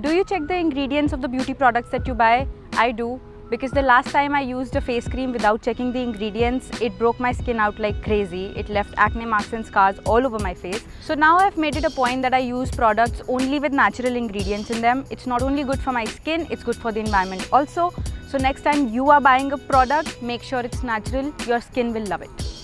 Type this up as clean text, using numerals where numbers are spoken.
Do you check the ingredients of the beauty products that you buy? I do, because the last time I used a face cream without checking the ingredients, it broke my skin out like crazy. It left acne marks and scars all over my face. So now I've made it a point that I use products only with natural ingredients in them. It's not only good for my skin, it's good for the environment also. So next time you are buying a product, make sure it's natural. Your skin will love it.